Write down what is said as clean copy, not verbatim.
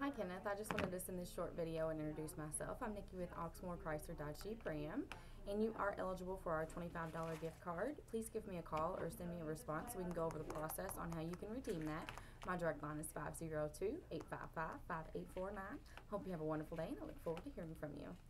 Hi Kenneth, I just wanted to send this short video and introduce myself. I'm Nikki with Oxmoor Chrysler Dodge Jeep Ram, and you are eligible for our $25 gift card. Please give me a call or send me a response so we can go over the process on how you can redeem that. My direct line is 502-855-5849. Hope you have a wonderful day, and I look forward to hearing from you.